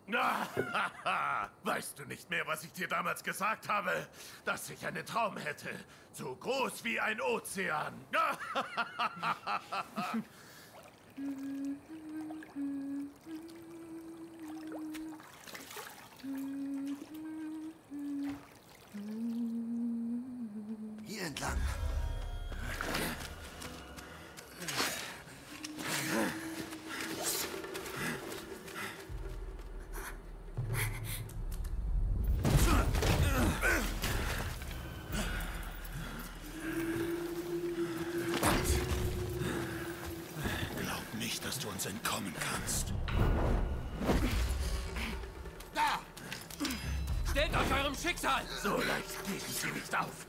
Weißt du nicht mehr, was ich dir damals gesagt habe? Dass ich einen Traum hätte. So groß wie ein Ozean. Hier entlang. Glaub nicht, dass du uns entkommen kannst. Da! Stellt euch eurem Schicksal! So leicht gebe ich sie nicht auf.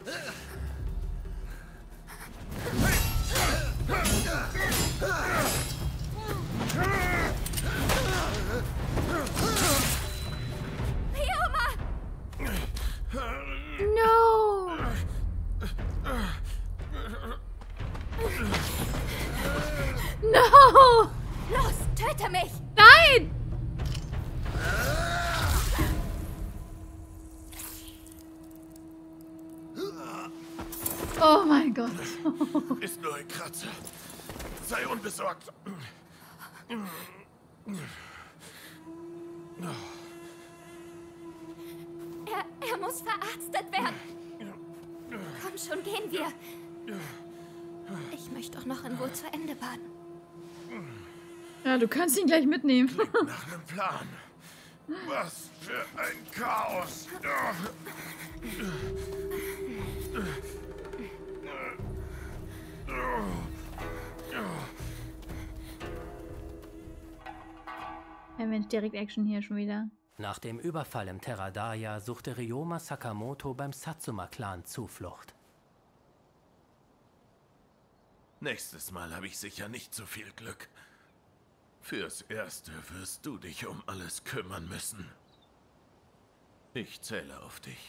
No! No! Los, töte mich! Nein! Oh mein Gott. Ist nur ein Kratzer. Sei unbesorgt. Er muss verarztet werden. Komm schon, gehen wir. Ich möchte doch noch in Ruhe zu Ende baden. Ja, du kannst ihn gleich mitnehmen. Nach einem Plan. Was für ein Chaos. Ja, Mensch, direkt Action hier schon wieder. Nach dem Überfall im Terradaya suchte Ryoma Sakamoto beim Satsuma-Clan Zuflucht. Nächstes Mal habe ich sicher nicht so viel Glück. Fürs Erste wirst du dich um alles kümmern müssen. Ich zähle auf dich.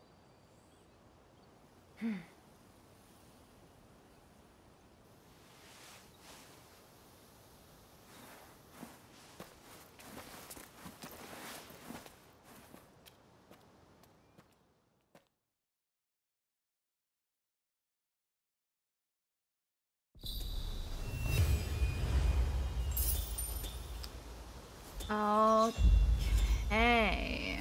Okay.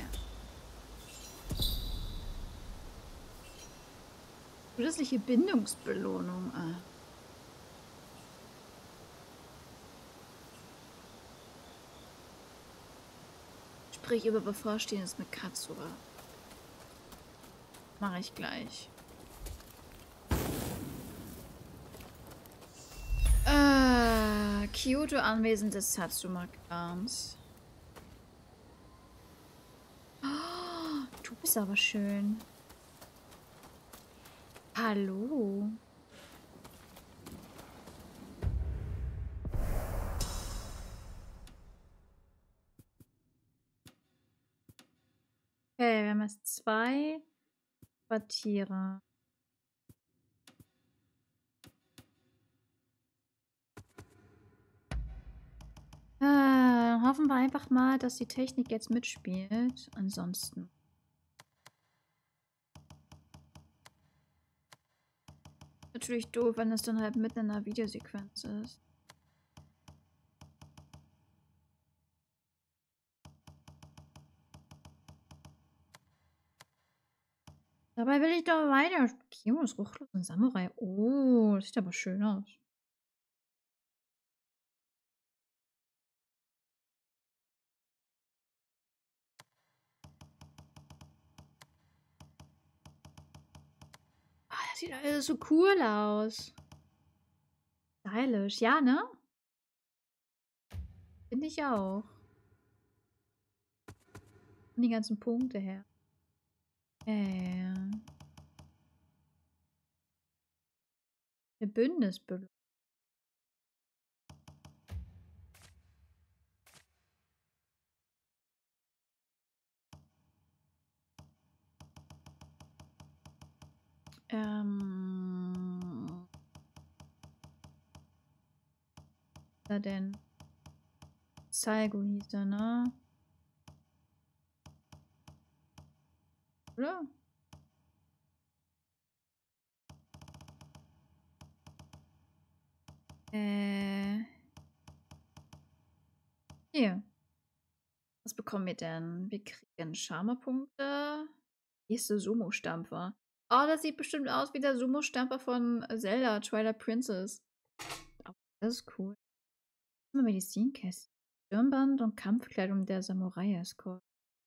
Zusätzliche Bindungsbelohnung. Sprich über Bevorstehendes mit Katsura. Mache ich gleich. Kyoto Anwesen des Satsuma-Clans. Oh, du bist aber schön. Hallo. Okay, wir haben jetzt 2 Quartiere. Hoffen wir einfach mal, dass die Technik jetzt mitspielt. Ansonsten. Natürlich doof, wenn es dann halt mitten in einer Videosequenz ist. Dabei will ich doch weiter. Kimonos ruchlos und Samurai. Oh, das sieht aber schön aus. Ah, das sieht alles so cool aus. Stylisch, ja, ne? Finde ich auch. Und die ganzen Punkte her. Eine Bündnisbelohnung. Was ist da denn? Saigo hieß er, ne? Oder? Hier. Was bekommen wir denn? Wir kriegen Charme-Punkte. Hier ist der Sumo-Stampfer. Oh, das sieht bestimmt aus wie der Sumo-Stampfer von Zelda, Twilight Princess. Oh, das ist cool. Medizinkästchen. Stirnband und Kampfkleidung der Samurai-Escort.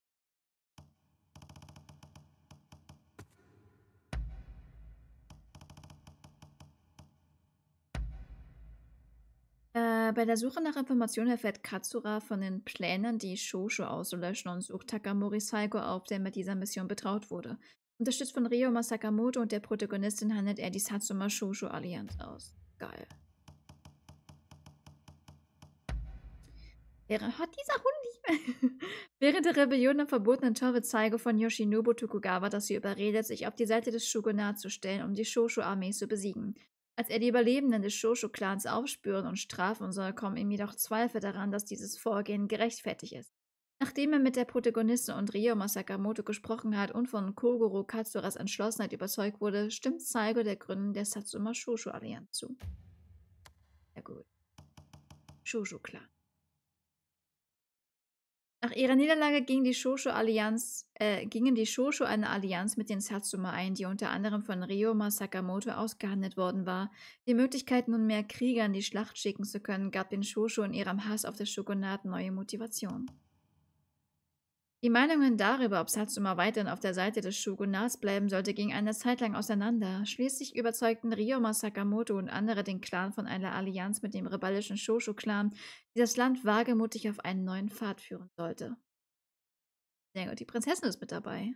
Bei der Suche nach Informationen erfährt Katsura von den Plänen, die Shoshu auszulöschen und sucht Takamori Saiko auf, der mit dieser Mission betraut wurde. Unterstützt von Ryoma Sakamoto und der Protagonistin handelt er die Satsuma Shoshu Allianz aus. Geil. Hat dieser Hund nicht Während der Rebellion am verbotenen Tor wird Saigo von Yoshinobu Tokugawa dazu überredet, sich auf die Seite des Shogunats zu stellen, um die Shoshu-Armee zu besiegen. Als er die Überlebenden des Shoshu-Clans aufspüren und strafen soll, kommen ihm jedoch Zweifel daran, dass dieses Vorgehen gerechtfertigt ist. Nachdem er mit der Protagonistin und Ryoma Sakamoto gesprochen hat und von Kogoro Katsuras Entschlossenheit überzeugt wurde, stimmt Saigo der Gründung der Satsuma Shoshu Allianz zu. Ja gut. Shoshu-Clan. Nach ihrer Niederlage gingen die Shoshu eine Allianz mit den Satsuma ein, die unter anderem von Ryoma Sakamoto ausgehandelt worden war. Die Möglichkeit, nun mehr Krieger in die Schlacht schicken zu können, gab den Shoshu in ihrem Hass auf das Shogunat neue Motivation. Die Meinungen darüber, ob Satsuma weiterhin auf der Seite des Shogunats bleiben sollte, gingen eine Zeit lang auseinander. Schließlich überzeugten Ryoma Sakamoto und andere den Clan von einer Allianz mit dem rebellischen Shoshu-Clan, die das Land wagemutig auf einen neuen Pfad führen sollte. Sehr gut, die Prinzessin ist mit dabei.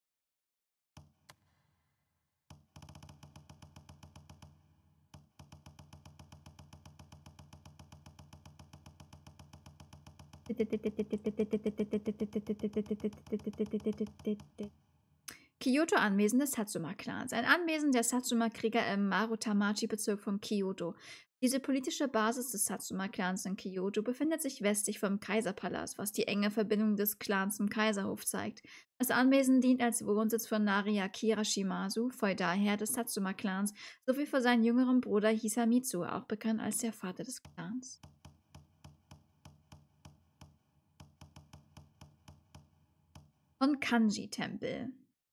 Kyoto-Anwesen des Satsuma-Clans. Ein Anwesen der Satsuma-Krieger im Marutamachi-Bezirk von Kyoto. Diese politische Basis des Satsuma-Clans in Kyoto befindet sich westlich vom Kaiserpalast, was die enge Verbindung des Clans zum Kaiserhof zeigt. Das Anwesen dient als Wohnsitz von Nariaki Rashimasu, Feudalherr des Satsuma-Clans, sowie für seinen jüngeren Bruder Hisamitsu, auch bekannt als der Vater des Clans. Von Kanji-Tempel.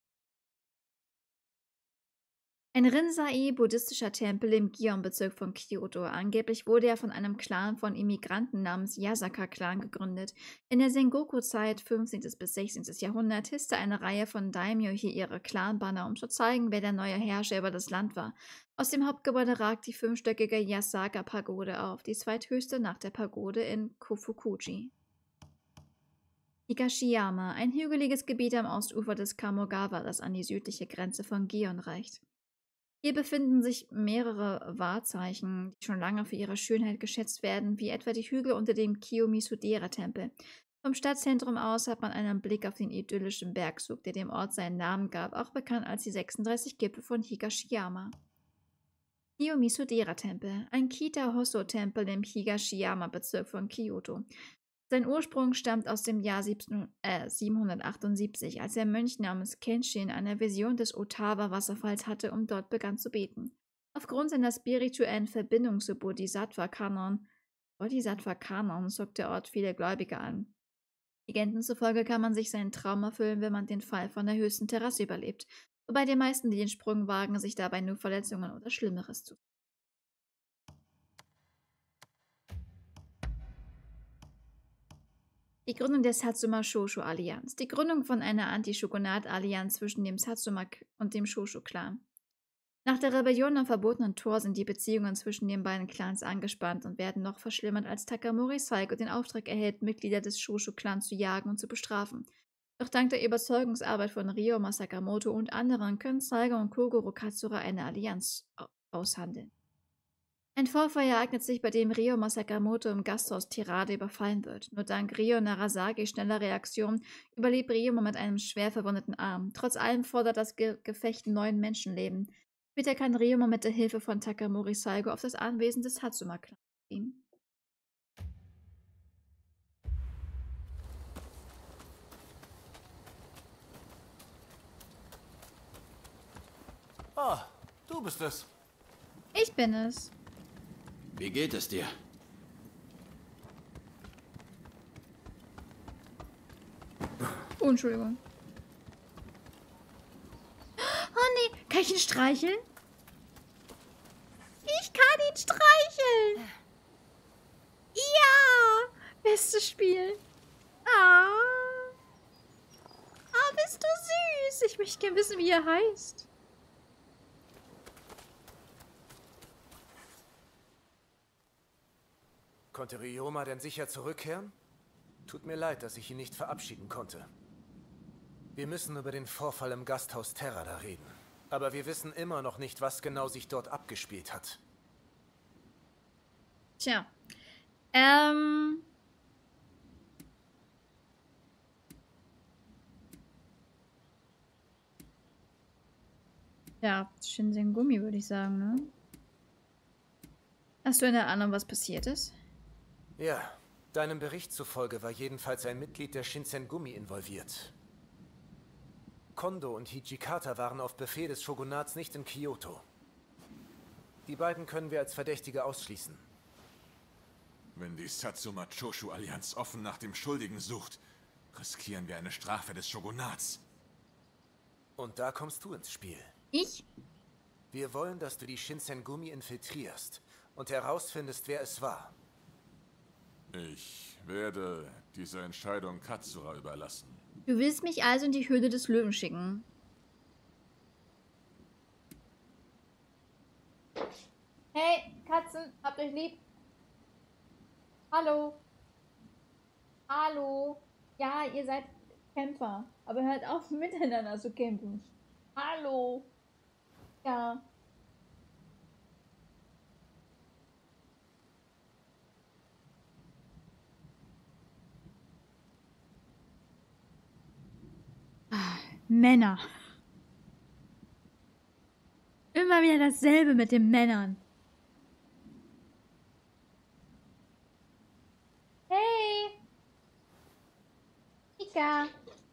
Ein Rinzai-buddhistischer Tempel im Gion-Bezirk von Kyoto. Angeblich wurde er von einem Clan von Immigranten namens Yasaka-Clan gegründet. In der Sengoku-Zeit, 15. bis 16. Jahrhundert, hisste eine Reihe von Daimyo hier ihre Clan-Banner, um zu zeigen, wer der neue Herrscher über das Land war. Aus dem Hauptgebäude ragt die fünfstöckige Yasaka-Pagode auf, die zweithöchste nach der Pagode in Kofukuji. Higashiyama, ein hügeliges Gebiet am Ostufer des Kamogawa, das an die südliche Grenze von Gion reicht. Hier befinden sich mehrere Wahrzeichen, die schon lange für ihre Schönheit geschätzt werden, wie etwa die Hügel unter dem Kiyomizu-dera-Tempel. Vom Stadtzentrum aus hat man einen Blick auf den idyllischen Bergzug, der dem Ort seinen Namen gab, auch bekannt als die 36 Gipfel von Higashiyama. Kiyomizu-dera-Tempel, ein Kita-Hosso-Tempel im Higashiyama-Bezirk von Kyoto. Sein Ursprung stammt aus dem Jahr 778, als der Mönch namens Kenshin eine Vision des Ottawa-Wasserfalls hatte und dort begann zu beten. Aufgrund seiner spirituellen Verbindung zu Bodhisattva-Kanon zockt der Ort viele Gläubige an. Legenden zufolge kann man sich seinen Traum erfüllen, wenn man den Fall von der höchsten Terrasse überlebt, wobei die meisten, die den Sprung wagen, sich dabei nur Verletzungen oder Schlimmeres zufügen. Die Gründung der Satsuma Shoshu Allianz. Die Gründung von einer Anti-Shogunat-Allianz zwischen dem Satsuma und dem Shoshu-Clan. Nach der Rebellion am verbotenen Tor sind die Beziehungen zwischen den beiden Clans angespannt und werden noch verschlimmert, als Takamori Saiko den Auftrag erhält, Mitglieder des Shoshu-Clans zu jagen und zu bestrafen. Doch dank der Überzeugungsarbeit von Ryoma Sakamoto und anderen können Saigo und Kogoro Katsura eine Allianz aushandeln. Ein Vorfall ereignet sich, bei dem Ryoma Sakamoto im Gasthaus Tirade überfallen wird. Nur dank Ryo Narasakis schneller Reaktion überlebt Ryoma mit einem schwer verwundeten Arm. Trotz allem fordert das Gefecht 9 Menschenleben. Später kann Ryoma mit der Hilfe von Takamori Saigo auf das Anwesen des Satsuma-Clans gehen. Oh, du bist es. Ich bin es. Wie geht es dir? Oh, Entschuldigung. Oh nee, kann ich ihn streicheln? Ich kann ihn streicheln. Ja, bestes Spiel. Ah. Ah, bist du süß. Ich möchte gerne wissen, wie er heißt. Konnte Ryoma denn sicher zurückkehren? Tut mir leid, dass ich ihn nicht verabschieden konnte. Wir müssen über den Vorfall im Gasthaus Terrada reden. Aber wir wissen immer noch nicht, was genau sich dort abgespielt hat. Tja. Ja, Shinsengumi würde ich sagen, ne? Hast du eine Ahnung, was passiert ist? Ja, deinem Bericht zufolge war jedenfalls ein Mitglied der Shinsengumi involviert. Kondo und Hijikata waren auf Befehl des Shogunats nicht in Kyoto. Die beiden können wir als Verdächtige ausschließen. Wenn die Satsuma-Choshu-Allianz offen nach dem Schuldigen sucht, riskieren wir eine Strafe des Shogunats. Und da kommst du ins Spiel. Ich? Wir wollen, dass du die Shinsengumi infiltrierst und herausfindest, wer es war. Ich werde diese Entscheidung Katsura überlassen. Du willst mich also in die Höhle des Löwen schicken. Hey, Katzen, habt euch lieb. Hallo. Hallo. Ja, ihr seid Kämpfer. Aber hört auf, miteinander zu kämpfen. Hallo. Ja. Männer. Immer wieder dasselbe mit den Männern. Hey. Ika.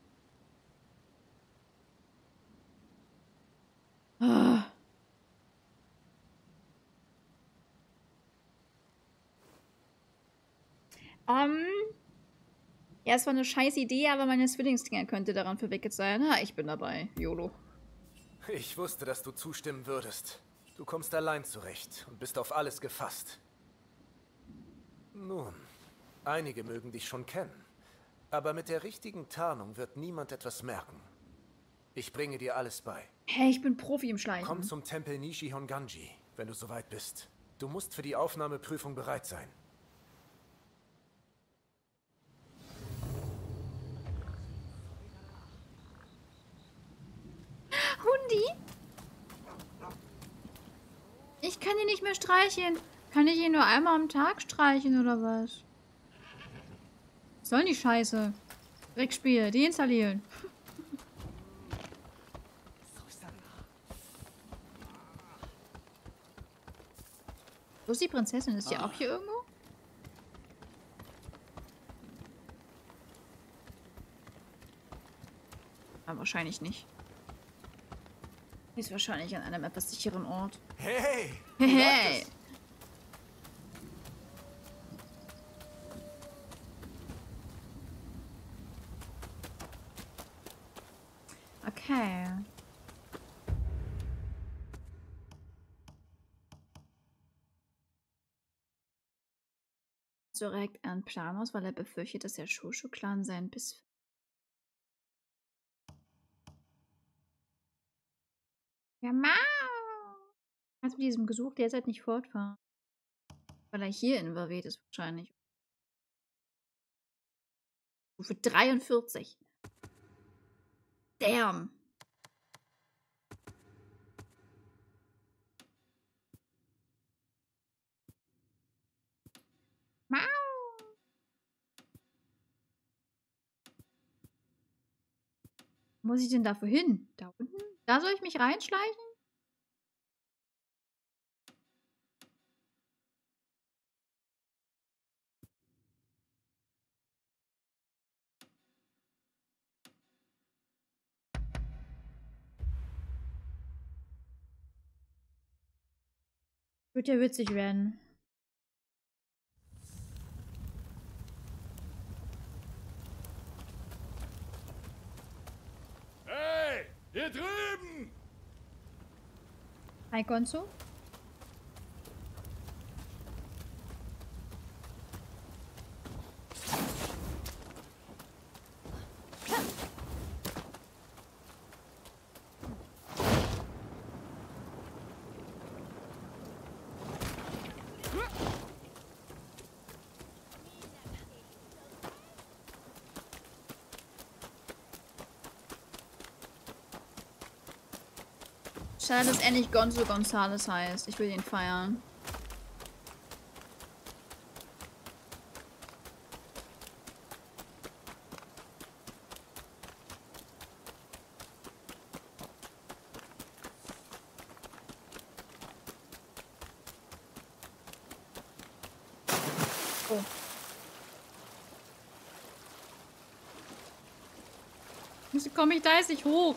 Ah. Ja, es war eine scheiß Idee, aber meine Zwillingsdinger könnte daran verwickelt sein. Ha, ich bin dabei. YOLO. Ich wusste, dass du zustimmen würdest. Du kommst allein zurecht und bist auf alles gefasst. Nun, einige mögen dich schon kennen. Aber mit der richtigen Tarnung wird niemand etwas merken. Ich bringe dir alles bei. Hey, ich bin Profi im Schleichen. Komm zum Tempel Nishi-Honganji, wenn du soweit bist. Du musst für die Aufnahmeprüfung bereit sein. Hundi? Ich kann ihn nicht mehr streicheln. Kann ich ihn nur einmal am Tag streichen oder was? Was soll die Scheiße? Dreckspiel, deinstallieren. Wo ist die Prinzessin? Ist die auch hier irgendwo? Aber wahrscheinlich nicht. Die ist wahrscheinlich an einem etwas sicheren Ort. Hey! Hey! Okay. Direkt einen Plan aus, weil er befürchtet, dass der Shoshu-Clan sein bis... Ja, Mau! Hast du diesem gesucht? Der sollte nicht fortfahren. Weil er hier involviert ist wahrscheinlich. Stufe 43. Damn. Mau. Wo muss ich denn dafür hin? Da unten? Da soll ich mich reinschleichen? Wird ja witzig werden. Hey, hier drüben! Hi, Gonzo. Schade, dass er nicht Gonzo Gonzales heißt. Ich will ihn feiern. Oh. Wieso komme ich da jetzt nicht hoch?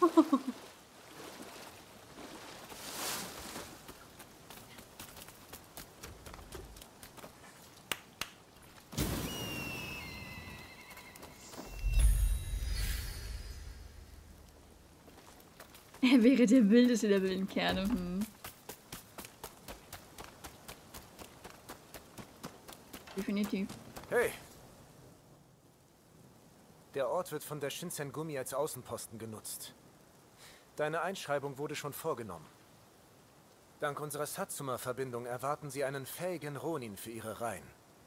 Er wäre der wildeste der wilden Kerle. Definitiv. Hey! Der Ort wird von der Shinsengumi als Außenposten genutzt. Deine Einschreibung wurde schon vorgenommen. Dank unserer Satsuma-Verbindung erwarten sie einen fähigen Ronin für ihre Reihen.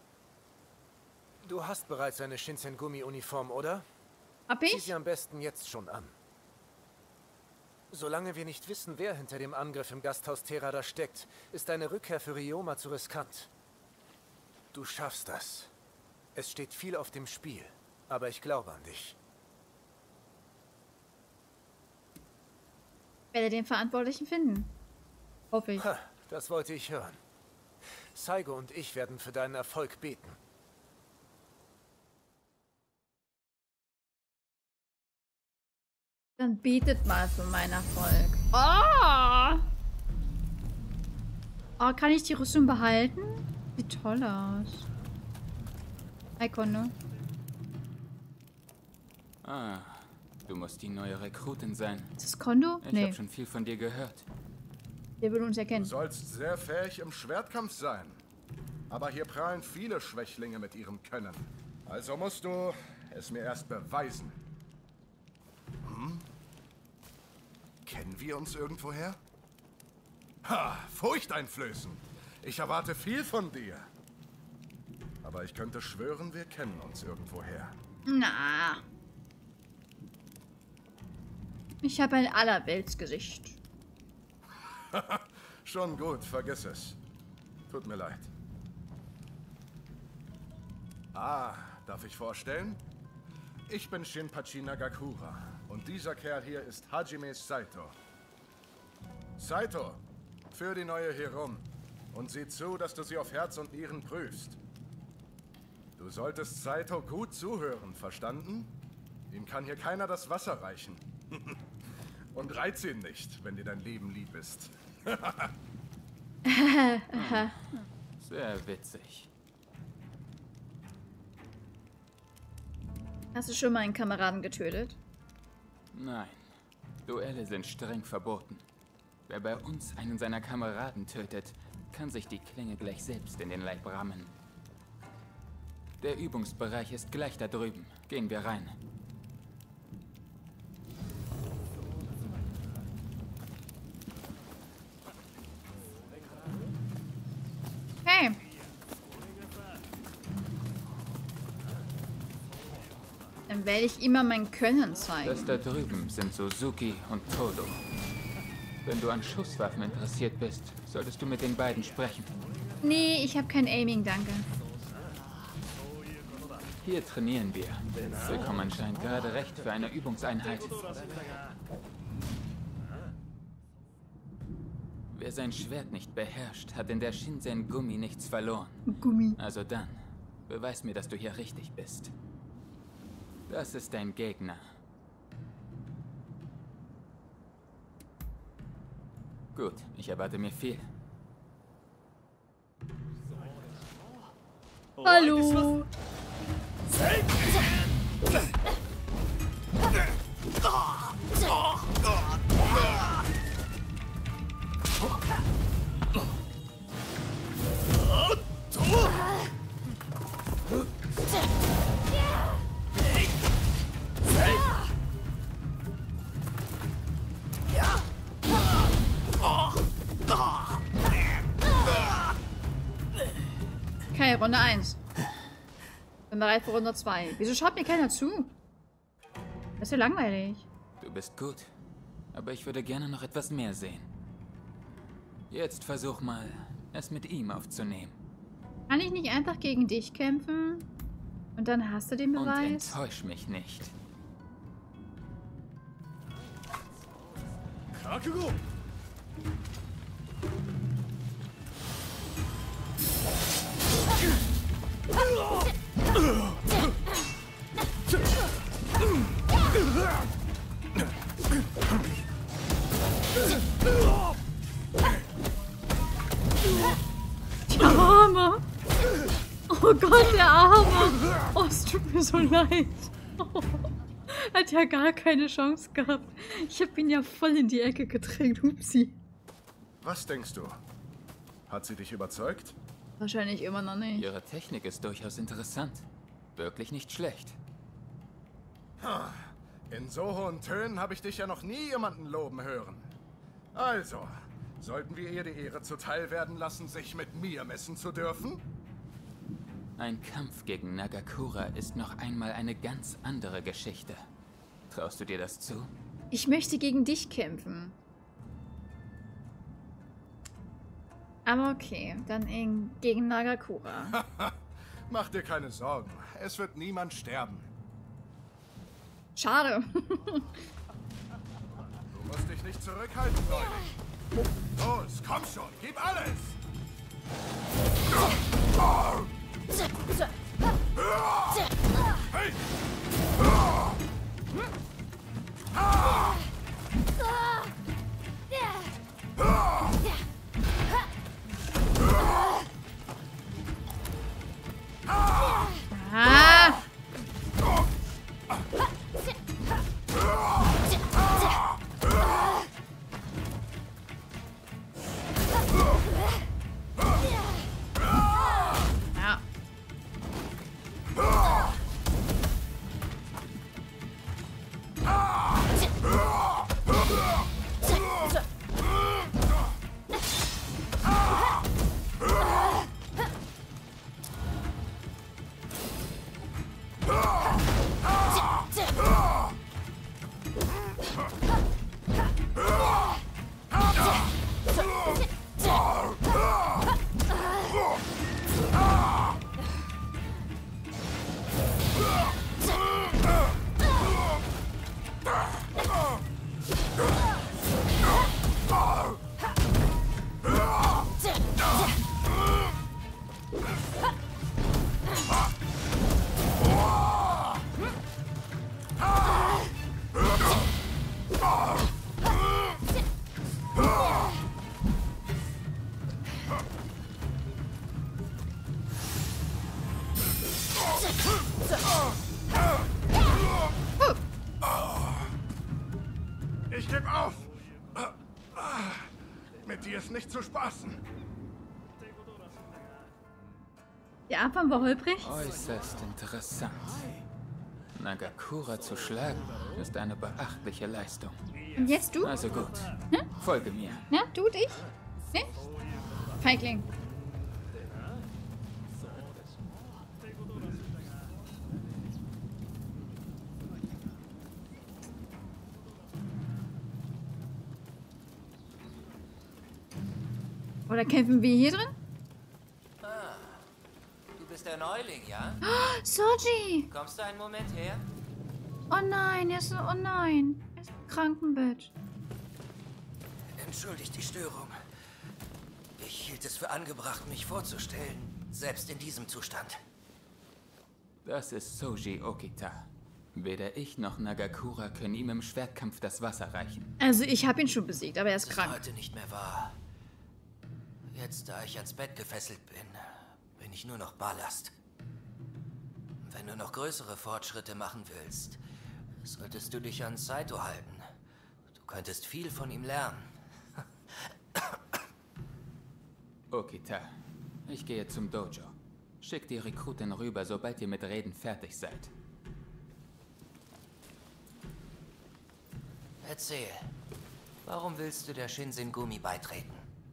Du hast bereits eine Shinsengumi-Uniform, oder? Hab Zieh ich? sie am besten jetzt schon an. Solange wir nicht wissen, wer hinter dem Angriff im Gasthaus Terada steckt, ist deine Rückkehr für Ryoma zu riskant. Du schaffst das. Es steht viel auf dem Spiel, aber ich glaube an dich. Ich werde den Verantwortlichen finden. Hoffe ich. Ha, das wollte ich hören. Saigo und ich werden für deinen Erfolg beten. Dann betet mal für meinen Erfolg. Oh! Oh, kann ich die Rüstung behalten? Sieht toll aus. Hi, Kondo. Ah, du musst die neue Rekrutin sein. Ist das Kondo? Ich Nee, habe schon viel von dir gehört. der will uns Du erkennen. sollst sehr fähig im Schwertkampf sein. Aber hier prahlen viele Schwächlinge mit ihrem Können. Also musst du es mir erst beweisen. Kennen wir uns irgendwoher? Ha, furchteinflößend. Ich erwarte viel von dir. Aber ich könnte schwören, wir kennen uns irgendwoher. Na. Ich habe ein Allerweltsgesicht. Schon gut, vergiss es. Tut mir leid. Ah, darf ich vorstellen? Ich bin Shinpachi Nagakura und dieser Kerl hier ist Hajime Saito. Saito, führ die neue hier rum und sieh zu, dass du sie auf Herz und Nieren prüfst. Du solltest Saito gut zuhören, verstanden? Ihm kann hier keiner das Wasser reichen. Und reiz ihn nicht, wenn dir dein Leben lieb ist. Sehr witzig. Hast du schon mal einen Kameraden getötet? Nein, Duelle sind streng verboten. Wer bei uns einen seiner Kameraden tötet, kann sich die Klinge gleich selbst in den Leib rammen. Der Übungsbereich ist gleich da drüben. Gehen wir rein. Hey. Dann werde ich immer mein Können zeigen. Das da drüben sind Suzuki und Todo. Wenn du an Schusswaffen interessiert bist, solltest du mit den beiden sprechen. Nee, ich habe kein Aiming, danke. Hier trainieren wir. Wir kommen anscheinend gerade recht für eine Übungseinheit. Wer sein Schwert nicht beherrscht, hat in der Shinsengumi nichts verloren. Gummi. Also dann, beweis mir, dass du hier richtig bist. Das ist dein Gegner. Gut, ich erwarte mir viel. Hallo. Okay, Runde 1. Bin bereit für Runde 2. Wieso schaut mir keiner zu? Das ist ja langweilig. Du bist gut, aber ich würde gerne noch etwas mehr sehen. Jetzt versuch mal, es mit ihm aufzunehmen. Kann ich nicht einfach gegen dich kämpfen? Und dann hast du den Und Beweis? enttäusch mich nicht. Der Arme! Oh Gott, der Arme! Oh, es tut mir so leid. Oh, hat ja gar keine Chance gehabt. Ich habe ihn ja voll in die Ecke gedrängt. Hupsi. Was denkst du? Hat sie dich überzeugt? Wahrscheinlich immer noch nicht. Ihre Technik ist durchaus interessant. Wirklich nicht schlecht. In so hohen Tönen habe ich dich ja noch nie jemanden loben hören. Also, sollten wir ihr die Ehre zuteil werden lassen, sich mit mir messen zu dürfen? Ein Kampf gegen Nagakura ist noch einmal eine ganz andere Geschichte. Traust du dir das zu? Ich möchte gegen dich kämpfen. Aber okay, dann gegen Nagakura. Mach dir keine Sorgen. Es wird niemand sterben. Schade. Du musst dich nicht zurückhalten, Neuling. Los, komm schon, gib alles! Hey! Ah! Ja. Ich geb auf! Mit dir ist nicht zu spaßen. Der Anfang war holprig. Äußerst interessant. Nagakura zu schlagen, ist eine beachtliche Leistung. Und jetzt du? Also gut, folge mir. Ja, du und ich? Ne? Feigling. Oder kämpfen wir hier drin? Du bist der Neuling, ja? Oh, Soji! Kommst du einen Moment her? Oh nein, er ist so, oh nein. Er ist im Krankenbett. Entschuldigt die Störung. Ich hielt es für angebracht, mich vorzustellen, selbst in diesem Zustand. Das ist Soji Okita. Weder ich noch Nagakura können ihm im Schwertkampf das Wasser reichen. Also ich habe ihn schon besiegt, aber er ist Das ist krank. heute nicht mehr wahr. Jetzt, da ich ans Bett gefesselt bin, bin ich nur noch Ballast. Wenn du noch größere Fortschritte machen willst, solltest du dich an Saito halten. Du könntest viel von ihm lernen. Okita, ich gehe zum Dojo. Schickt die Rekruten rüber, sobald ihr mit Reden fertig seid. Erzähl, warum willst du der Shinsengumi beitreten?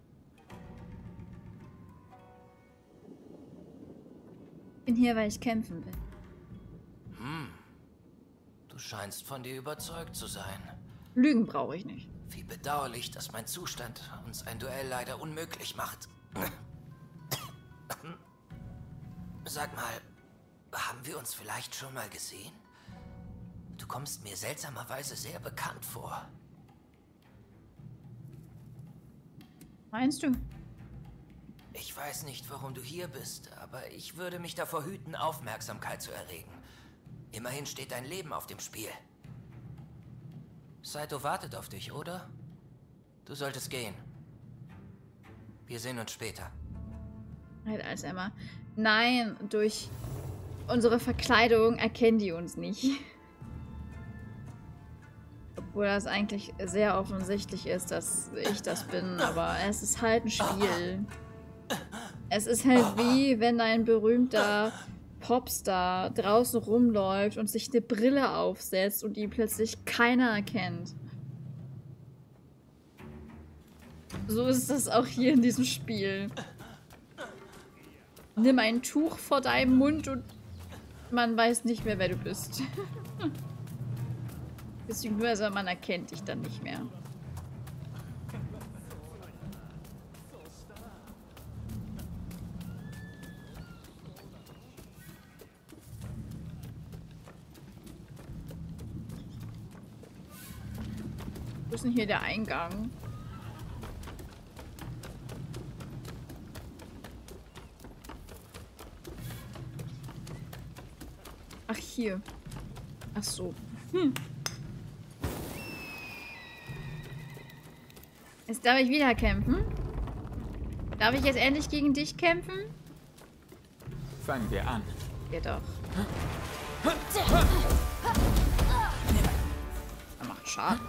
Ich bin hier, weil ich kämpfen will. Du scheinst von dir überzeugt zu sein. Lügen brauche ich nicht. Wie bedauerlich, dass mein Zustand uns ein Duell leider unmöglich macht. Sag mal, haben wir uns vielleicht schon mal gesehen? Du kommst mir seltsamerweise sehr bekannt vor. Meinst du? Ich weiß nicht, warum du hier bist, aber ich würde mich davor hüten, Aufmerksamkeit zu erregen. Immerhin steht dein Leben auf dem Spiel. Saito wartet auf dich, oder? Du solltest gehen. Wir sehen uns später. Halt als Emma. Nein, durch unsere Verkleidung erkennen die uns nicht. Obwohl das eigentlich sehr offensichtlich ist, dass ich das bin, aber es ist halt ein Spiel. Es ist halt wie, wenn ein berühmter Popstar draußen rumläuft und sich eine Brille aufsetzt und ihn plötzlich keiner erkennt. So ist das auch hier in diesem Spiel. Nimm ein Tuch vor deinem Mund und man weiß nicht mehr, wer du bist. Beziehungsweise man erkennt dich dann nicht mehr. Wo ist denn hier der Eingang? Ach, hier. Ach so. Jetzt darf ich wieder kämpfen? Darf ich jetzt endlich gegen dich kämpfen? Fangen wir an. Ja doch. Er macht Schaden.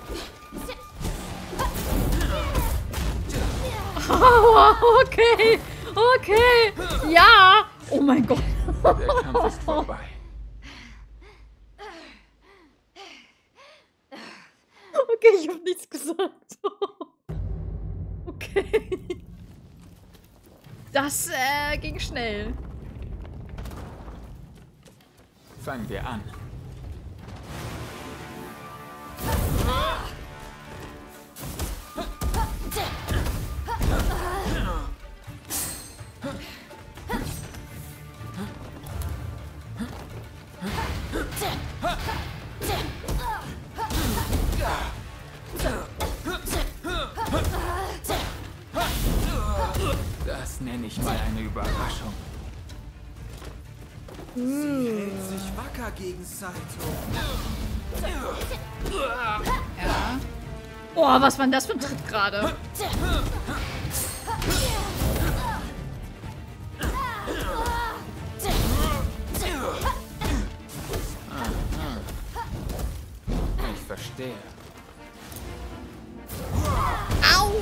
Oh, okay. Okay. Ja. Oh mein Gott. Der Kampf ist vorbei. Okay, ich habe nichts gesagt. Okay. Das ging schnell. Fangen wir an. Das nenne ich mal eine Überraschung. Sie hält sich wacker gegen Saito. Ja. Oh, was war denn das für ein Tritt gerade? Ich verstehe. Au!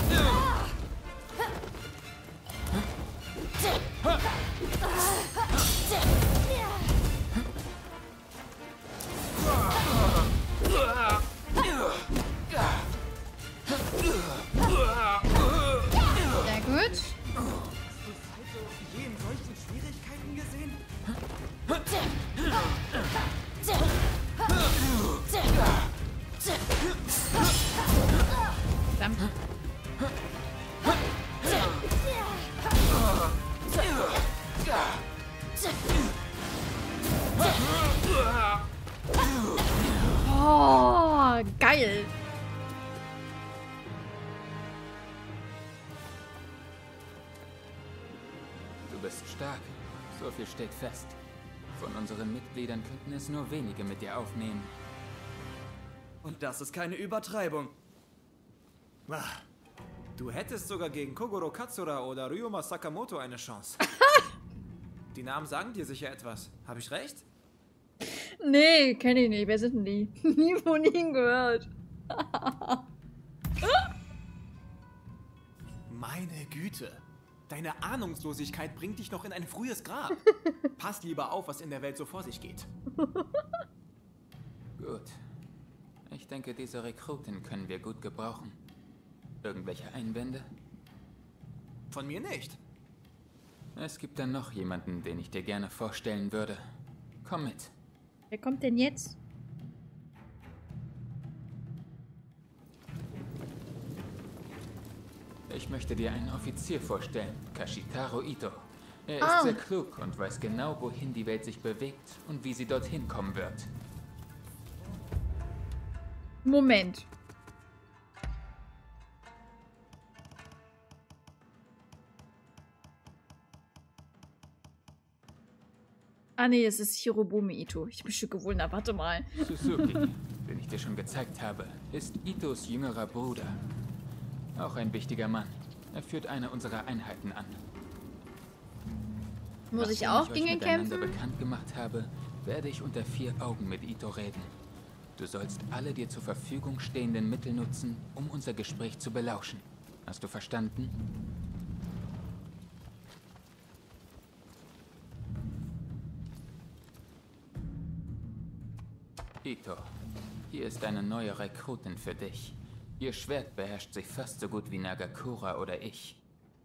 Sehr gut. Je in solchen Schwierigkeiten gesehen? Verdammt. Oh, geil. Du bist stark. So viel steht fest. Von unseren Mitgliedern könnten es nur wenige mit dir aufnehmen. Und das ist keine Übertreibung. Du hättest sogar gegen Kogoro Katsura oder Ryoma Sakamoto eine Chance. Die Namen sagen dir sicher etwas. Habe ich recht? Nee, kenne ich nicht. Wer sind denn die? Nie von ihnen gehört. Meine Güte. Deine Ahnungslosigkeit bringt dich noch in ein frühes Grab. Pass lieber auf, was in der Welt so vor sich geht. Gut. Ich denke, diese Rekrutin können wir gut gebrauchen. Irgendwelche Einwände? Von mir nicht. Es gibt dann noch jemanden, den ich dir gerne vorstellen würde. Komm mit. Wer kommt denn jetzt? Ich möchte dir einen Offizier vorstellen, Kashitaro Ito. Er ist sehr klug und weiß genau, wohin die Welt sich bewegt und wie sie dorthin kommen wird. Moment. Ah nee, es ist Hirobumi Ito. Ich bin schon gewundert. Warte mal. Suzuki, den ich dir schon gezeigt habe, ist Itos jüngerer Bruder. Auch ein wichtiger Mann. Er führt eine unserer Einheiten an. Muss ich auch gegen ihn kämpfen? Bekannt gemacht habe, werde ich unter 4 Augen mit Ito reden. Du sollst alle dir zur Verfügung stehenden Mittel nutzen, um unser Gespräch zu belauschen. Hast du verstanden? Ito, hier ist eine neue Rekrutin für dich. Ihr Schwert beherrscht sich fast so gut wie Nagakura oder ich.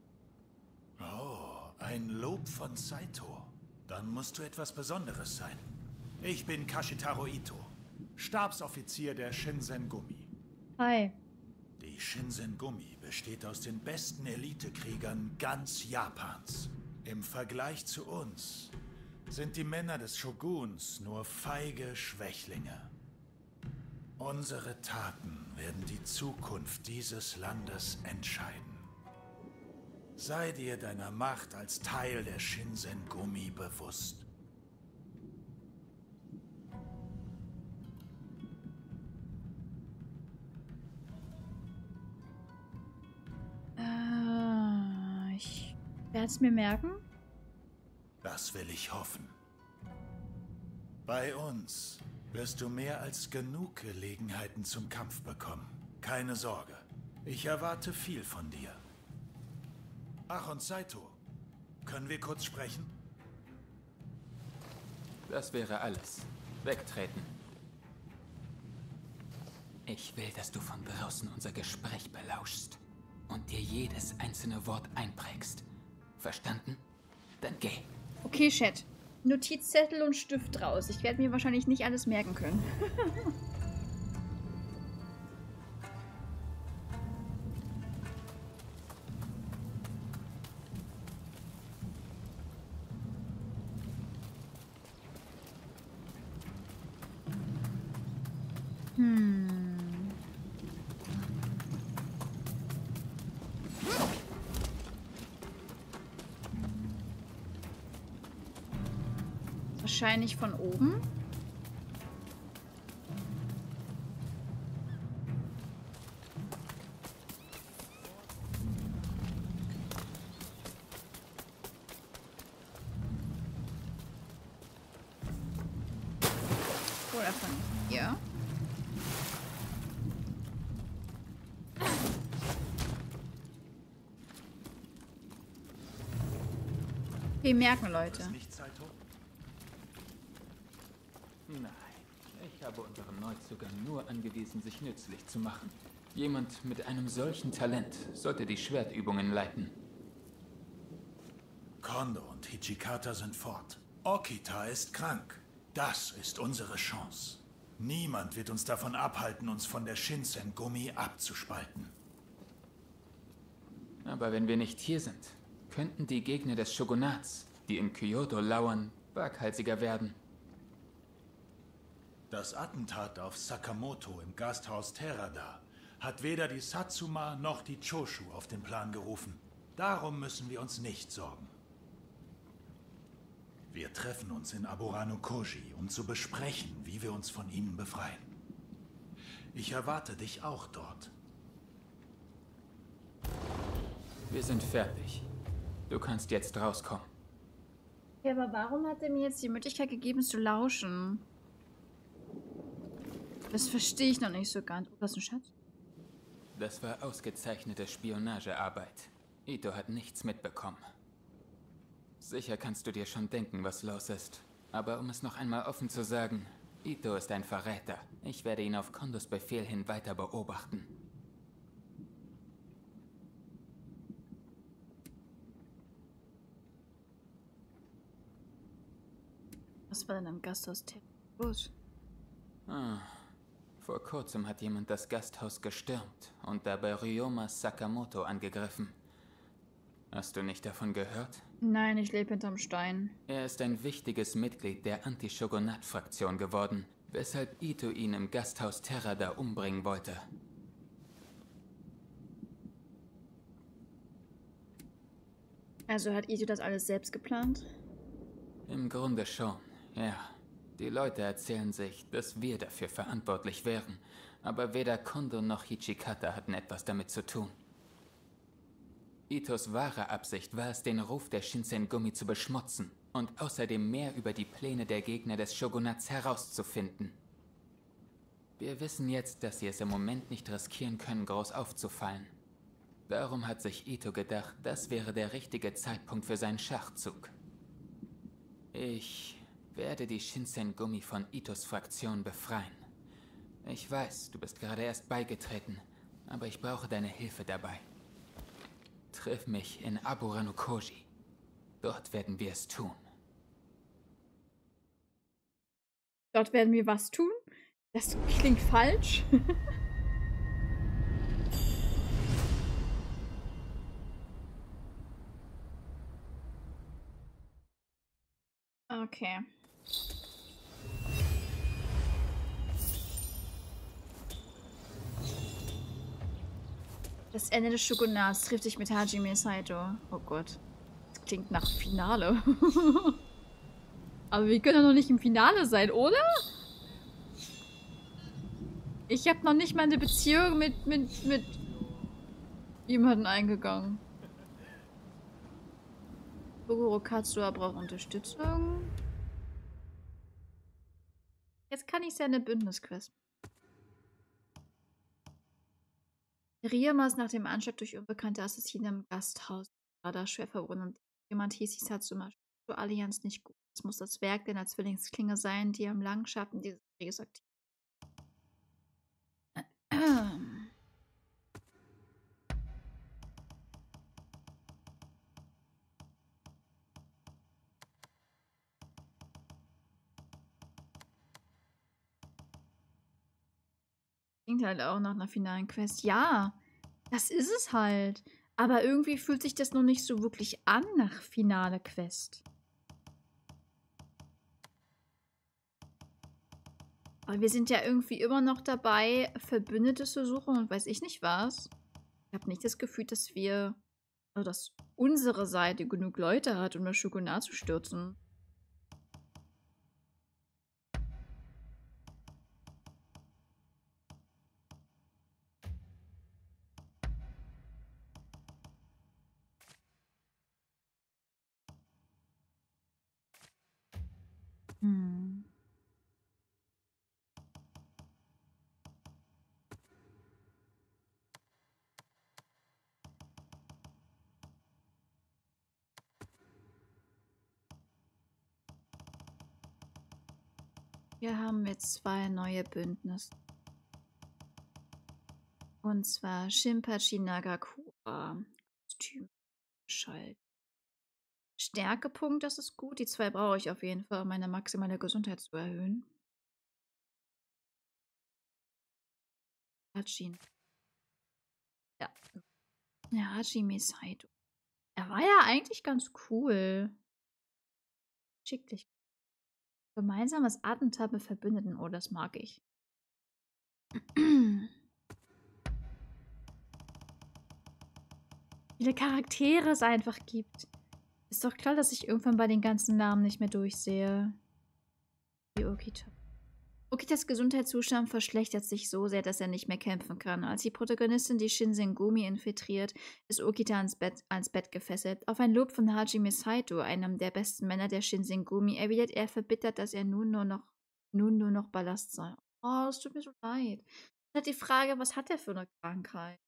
Oh, ein Lob von Saito. Dann musst du etwas Besonderes sein. Ich bin Kashitaro Ito, Stabsoffizier der Shinsengumi. Hi. Die Shinsengumi besteht aus den besten Elitekriegern ganz Japans. Im Vergleich zu uns sind die Männer des Shoguns nur feige Schwächlinge. Unsere Taten werden die Zukunft dieses Landes entscheiden. Sei dir deiner Macht als Teil der Shinsengumi bewusst. Ich werde es mir merken. Das will ich hoffen. Bei uns wirst du mehr als genug Gelegenheiten zum Kampf bekommen. Keine Sorge, ich erwarte viel von dir. Ach, und Saito, können wir kurz sprechen? Das wäre alles. Wegtreten. Ich will, dass du von draußen unser Gespräch belauschst und dir jedes einzelne Wort einprägst. Verstanden? Dann geh. Okay, Chat. Notizzettel und Stift raus. Ich werde mir wahrscheinlich nicht alles merken können. Wahrscheinlich von oben. Oder von hier. Okay, merken, Leute. Nein, ich habe unseren Neuzugang nur angewiesen, sich nützlich zu machen. Jemand mit einem solchen Talent sollte die Schwertübungen leiten. Kondo und Hijikata sind fort. Okita ist krank. Das ist unsere Chance. Niemand wird uns davon abhalten, uns von der Shinsengumi abzuspalten. Aber wenn wir nicht hier sind, könnten die Gegner des Shogunats, die in Kyoto lauern, waghalsiger werden. Das Attentat auf Sakamoto im Gasthaus Terada hat weder die Satsuma noch die Choshu auf den Plan gerufen. Darum müssen wir uns nicht sorgen. Wir treffen uns in Aburano Koji, um zu besprechen, wie wir uns von ihnen befreien. Ich erwarte dich auch dort. Wir sind fertig. Du kannst jetzt rauskommen. Okay, aber warum hat er mir jetzt die Möglichkeit gegeben zu lauschen? Das verstehe ich noch nicht so ganz. Was ist ein Schatz? Das war ausgezeichnete Spionagearbeit. Ito hat nichts mitbekommen. Sicher kannst du dir schon denken, was los ist. Aber um es noch einmal offen zu sagen, Ito ist ein Verräter. Ich werde ihn auf Kondos Befehl hin weiter beobachten. Was war denn im Gasthaus los? Vor kurzem hat jemand das Gasthaus gestürmt und dabei Ryoma Sakamoto angegriffen. Hast du nicht davon gehört? Nein, ich lebe hinterm Stein. Er ist ein wichtiges Mitglied der Anti-Shogunat-Fraktion geworden, weshalb Ito ihn im Gasthaus Terada umbringen wollte. Also hat Ito das alles selbst geplant? Im Grunde schon, ja. Die Leute erzählen sich, dass wir dafür verantwortlich wären, aber weder Kondo noch Hichikata hatten etwas damit zu tun. Itos wahre Absicht war es, den Ruf der Shinsengumi zu beschmutzen und außerdem mehr über die Pläne der Gegner des Shogunats herauszufinden. Wir wissen jetzt, dass sie es im Moment nicht riskieren können, groß aufzufallen. Darum hat sich Ito gedacht, das wäre der richtige Zeitpunkt für seinen Schachzug. Ich werde die Shinsengumi von Itos Fraktion befreien. Ich weiß, du bist gerade erst beigetreten, aber ich brauche deine Hilfe dabei. Triff mich in Aburanokoji. Dort werden wir es tun. Dort werden wir was tun? Das klingt falsch. Okay. Das Ende des Shogunats trifft sich mit Hajime Saito. Oh Gott. Das klingt nach Finale. Aber wir können doch noch nicht im Finale sein, oder? Ich habe noch nicht mal eine Beziehung mit jemandem eingegangen. Toguro Katsua braucht Unterstützung. Jetzt kann ich seine Bündnisquest. Ryoma ist nach dem Anschlag durch unbekannte Assassinen im Gasthaus Terada schwer verwundet. Jemand hieß die Satsuma Allianz nicht gut. Es muss das Werk der Zwillingsklinge sein, die am langen Schatten dieses Krieges aktiv ist. Klingt halt auch nach einer finalen Quest. Ja, das ist es halt. Aber irgendwie fühlt sich das noch nicht so wirklich an nach finale Quest. Aber wir sind ja irgendwie immer noch dabei, Verbündete zu suchen und weiß ich nicht was. Ich habe nicht das Gefühl, dass wir, also dass unsere Seite genug Leute hat, um das Shogunat zu stürzen. Hier haben wir 2 neue Bündnisse. Und zwar Shinpachi Nagakura. Kostüm. Schalt. Stärkepunkt, das ist gut. Die 2 brauche ich auf jeden Fall, um meine maximale Gesundheit zu erhöhen. Hajin. Ja. Ja, Hajime Saito. Er war ja eigentlich ganz cool. Schicklich. Gemeinsames Attentat mit Verbündeten. Oh, das mag ich. Viele Charaktere es einfach gibt. Ist doch klar, dass ich irgendwann bei den ganzen Namen nicht mehr durchsehe. Wie Okito. Okitas Gesundheitszustand verschlechtert sich so sehr, dass er nicht mehr kämpfen kann. Als die Protagonistin die Shinsengumi infiltriert, ist Okita ans Bett gefesselt. Auf ein Lob von Hajime Saito, einem der besten Männer der Shinsengumi, erwidert er verbittert, dass er nun nur noch Ballast sei. Oh, es tut mir so leid. Dann hat die Frage, was hat er für eine Krankheit?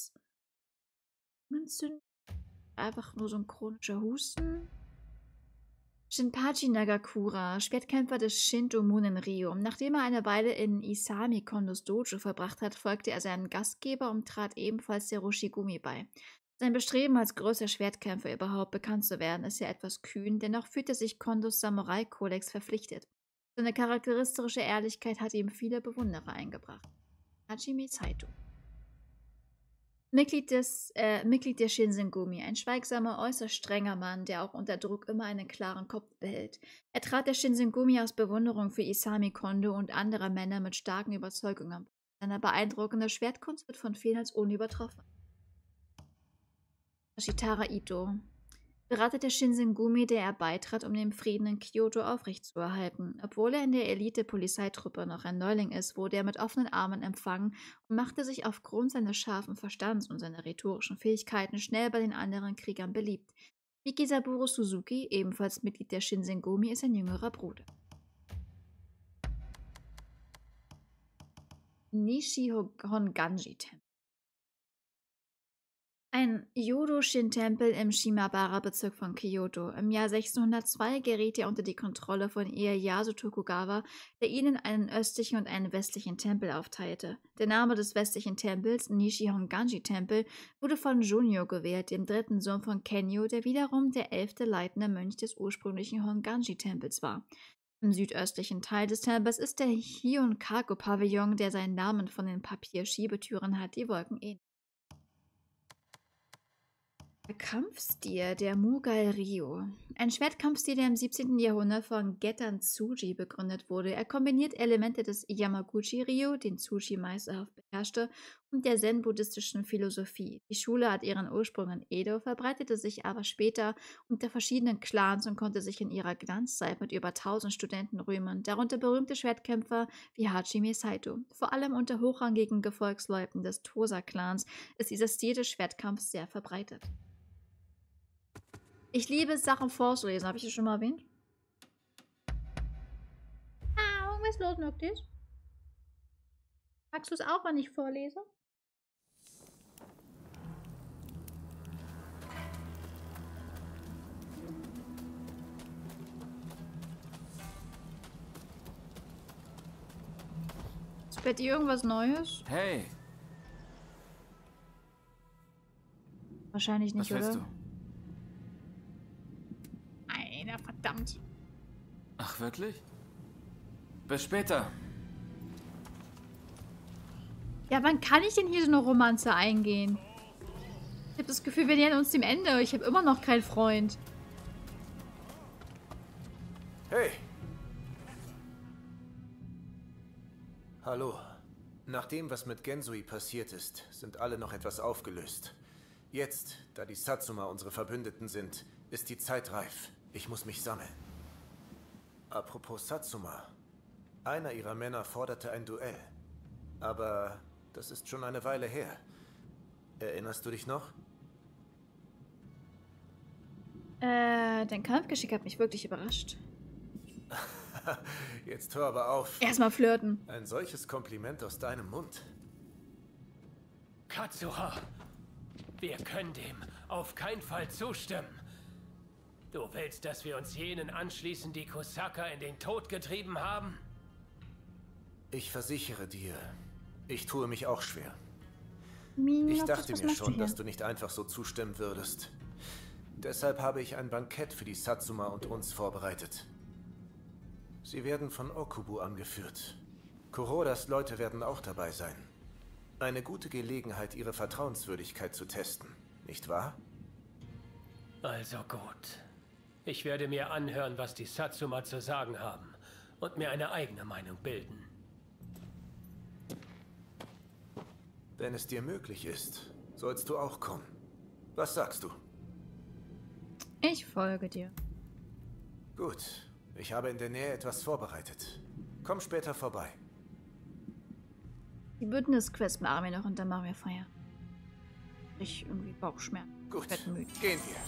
Einfach nur so ein chronischer Husten? Shinpachi Nagakura, Schwertkämpfer des Shinto-Munen Ryo. Nachdem er eine Weile in Isami Kondos Dojo verbracht hat, folgte er seinem Gastgeber und trat ebenfalls der Roshigumi bei. Sein Bestreben, als größter Schwertkämpfer überhaupt bekannt zu werden, ist ja etwas kühn, dennoch fühlt er sich Kondos Samurai-Kodex verpflichtet. Seine charakteristische Ehrlichkeit hat ihm viele Bewunderer eingebracht. Hajime Saito. Mitglied der Shinsengumi, ein schweigsamer, äußerst strenger Mann, der auch unter Druck immer einen klaren Kopf behält. Er trat der Shinsengumi aus Bewunderung für Isami Kondo und anderer Männer mit starken Überzeugungen. Seine beeindruckende Schwertkunst wird von vielen als unübertroffen. Ashitara Ito, Berater der Shinsengumi, der er beitrat, um den Frieden in Kyoto aufrechtzuerhalten. Obwohl er in der Elite-Polizeitruppe noch ein Neuling ist, wurde er mit offenen Armen empfangen und machte sich aufgrund seines scharfen Verstands und seiner rhetorischen Fähigkeiten schnell bei den anderen Kriegern beliebt. Mikisaburo Suzuki, ebenfalls Mitglied der Shinsengumi, ist ein jüngerer Bruder. Nishi-Honganji-Tempel. Ein Yodo-Shin-Tempel im Shimabara-Bezirk von Kyoto. Im Jahr 1602 geriet er unter die Kontrolle von Ieyasu Tokugawa, der ihnen einen östlichen und einen westlichen Tempel aufteilte. Der Name des westlichen Tempels, Nishi-Honganji-Tempel, wurde von Junyo gewählt, dem dritten Sohn von Kenyo, der wiederum der 11. leitende Mönch des ursprünglichen Honganji-Tempels war. Im südöstlichen Teil des Tempels ist der Hionkaku-Pavillon, der seinen Namen von den Papierschiebetüren hat, die Wolken ähneln. Der Kampfstil der Mughal Ryo. Ein Schwertkampfstil, der im 17. Jahrhundert von Getan Tsuji begründet wurde. Er kombiniert Elemente des Yamaguchi Ryo, den Tsuji meisterhaft beherrschte, und der zen-buddhistischen Philosophie. Die Schule hat ihren Ursprung in Edo, verbreitete sich aber später unter verschiedenen Clans und konnte sich in ihrer Glanzzeit mit über 1000 Studenten rühmen, darunter berühmte Schwertkämpfer wie Hajime Saito. Vor allem unter hochrangigen Gefolgsleuten des Tosa-Clans ist dieser Stil des Schwertkampfs sehr verbreitet. Ich liebe es, Sachen vorzulesen. Habe ich das schon mal erwähnt? Ah, was ist los, Noctis? Magst du es auch, wenn ich vorlese? Ist bei dir irgendwas Neues? Hey! Wahrscheinlich nicht, was willst oder? Du? Einer, verdammt. Ach, wirklich? Bis später. Ja, wann kann ich denn hier so eine Romanze eingehen? Ich habe das Gefühl, wir nähern uns dem Ende. Ich habe immer noch keinen Freund. Hey! Hallo. Nach dem, was mit Gensui passiert ist, sind alle noch etwas aufgelöst. Jetzt, da die Satsuma unsere Verbündeten sind, ist die Zeit reif. Ich muss mich sammeln. Apropos Satsuma. Einer ihrer Männer forderte ein Duell. Aber das ist schon eine Weile her. Erinnerst du dich noch? Dein Kampfgeschick hat mich wirklich überrascht. Jetzt hör aber auf. Erstmal flirten. Ein solches Kompliment aus deinem Mund. Katsuha, wir können dem auf keinen Fall zustimmen. Du willst, dass wir uns jenen anschließen, die Kosaka in den Tod getrieben haben? Ich versichere dir, ich tue mich auch schwer. Mina, Ich dachte was mir machst du schon, hier? dass du nicht einfach so zustimmen würdest. Deshalb habe ich ein Bankett für die Satsuma und uns vorbereitet. Sie werden von Okubu angeführt. Kurodas Leute werden auch dabei sein. Eine gute Gelegenheit, ihre Vertrauenswürdigkeit zu testen, nicht wahr? Also gut. Ich werde mir anhören, was die Satsuma zu sagen haben und mir eine eigene Meinung bilden. Wenn es dir möglich ist, sollst du auch kommen. Was sagst du? Ich folge dir. Gut, ich habe in der Nähe etwas vorbereitet. Komm später vorbei. Die Bündnisquest machen wir noch und dann machen wir Feier. Ich irgendwie Bauchschmerzen. Gut, gehen wir.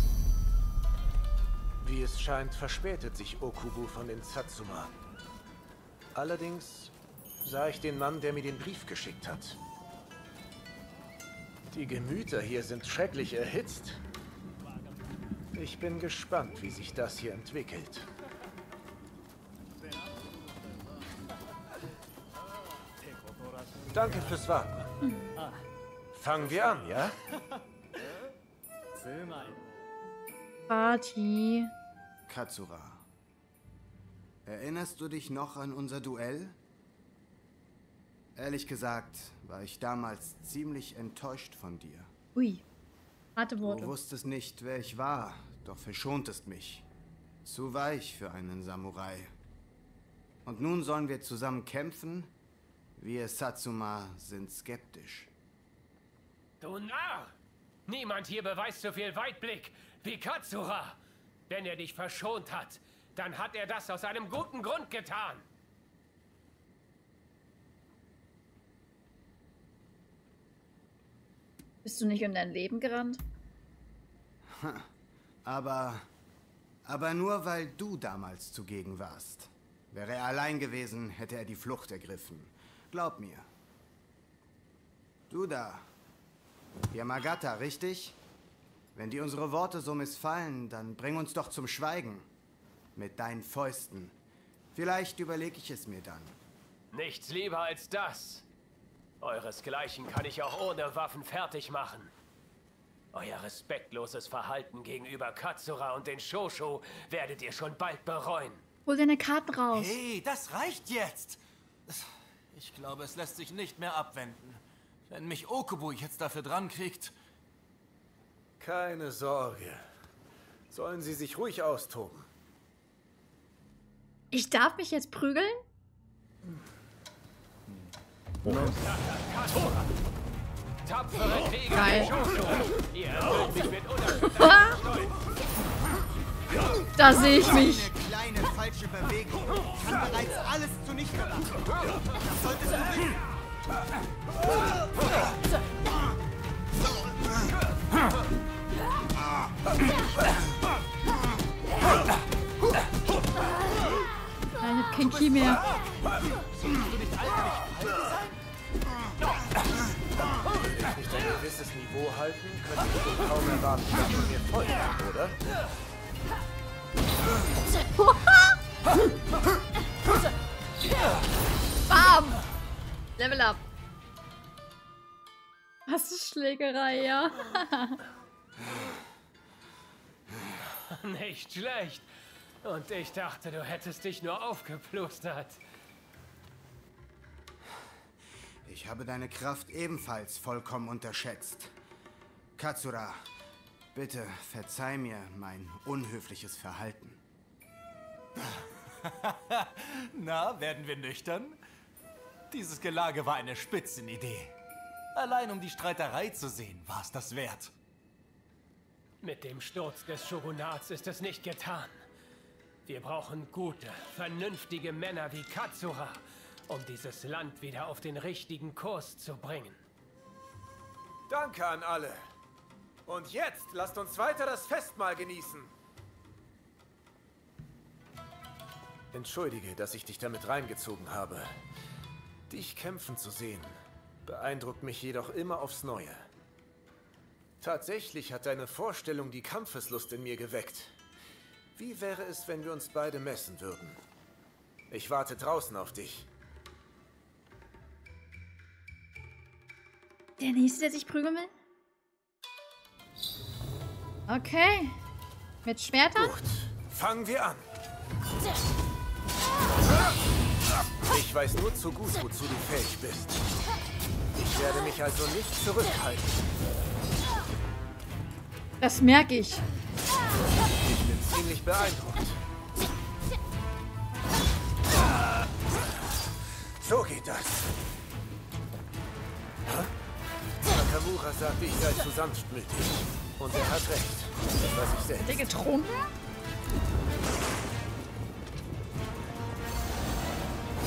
Wie es scheint, verspätet sich Okubo von den Satsuma. Allerdings sah ich den Mann, der mir den Brief geschickt hat. Die Gemüter hier sind schrecklich erhitzt. Ich bin gespannt, wie sich das hier entwickelt. Danke fürs Warten. Fangen wir an, ja? Party. Katsura, erinnerst du dich noch an unser Duell? Ehrlich gesagt, war ich damals ziemlich enttäuscht von dir. Ui, harte Worte. Du wusstest nicht, wer ich war, doch verschontest mich. Zu weich für einen Samurai. Und nun sollen wir zusammen kämpfen? Wir Satsuma sind skeptisch. Du Narr! Niemand hier beweist so viel Weitblick wie Katsura. Wenn er dich verschont hat, dann hat er das aus einem guten Grund getan. Bist du nicht um dein Leben gerannt? Aber nur weil du damals zugegen warst. Wäre er allein gewesen, hätte er die Flucht ergriffen. Glaub mir. Du da. Yamagata, richtig? Wenn dir unsere Worte so missfallen, dann bring uns doch zum Schweigen. Mit deinen Fäusten. Vielleicht überlege ich es mir dann. Nichts lieber als das. Euresgleichen kann ich auch ohne Waffen fertig machen. Euer respektloses Verhalten gegenüber Katsura und den Shoshu werdet ihr schon bald bereuen. Hol deine Karten raus. Hey, das reicht jetzt. Ich glaube, es lässt sich nicht mehr abwenden. Wenn mich Okubo jetzt dafür dran kriegt... Keine Sorge. Sollen Sie sich ruhig austoben. Ich darf mich jetzt prügeln? Tapfere Krieger Geil. der Shoshu. Ihr erfüllt mich mit unerschütterlichem Stolz. Da sehe ich mich. Eine kleine falsche Bewegung kann bereits alles zunichte machen. Das solltest du wissen. Nein, ich hab kein Ki mehr. Wenn ich nicht ein gewisses Niveau halten, könnte ich wohl kaum erwarten, dass du mir folgst, oder? Bam! Level up. Was ist Schlägerei, ja? Nicht schlecht. Und ich dachte, du hättest dich nur aufgeplustert. Ich habe deine Kraft ebenfalls vollkommen unterschätzt. Katsura, bitte verzeih mir mein unhöfliches Verhalten. Na, werden wir nüchtern? Dieses Gelage war eine Spitzenidee. Allein um die Streiterei zu sehen, war es das wert. Mit dem Sturz des Shogunats ist es nicht getan. Wir brauchen gute, vernünftige Männer wie Katsura, um dieses Land wieder auf den richtigen Kurs zu bringen. Danke an alle. Und jetzt lasst uns weiter das Festmahl genießen. Entschuldige, dass ich dich damit reingezogen habe. Dich kämpfen zu sehen, beeindruckt mich jedoch immer aufs Neue. Tatsächlich hat deine Vorstellung die Kampfeslust in mir geweckt. Wie wäre es, wenn wir uns beide messen würden? Ich warte draußen auf dich. Der nächste, der sich prügeln will? Okay. Mit Schwertern? Gut, fangen wir an. Ich weiß nur zu gut, wozu du fähig bist. Ich werde mich also nicht zurückhalten. Das merke ich. Ich bin ziemlich beeindruckt. So geht das. Nakamura sagte, ich sei zu sanftmütig. Und er hat recht. Das weiß ich selbst. Hat er getrunken?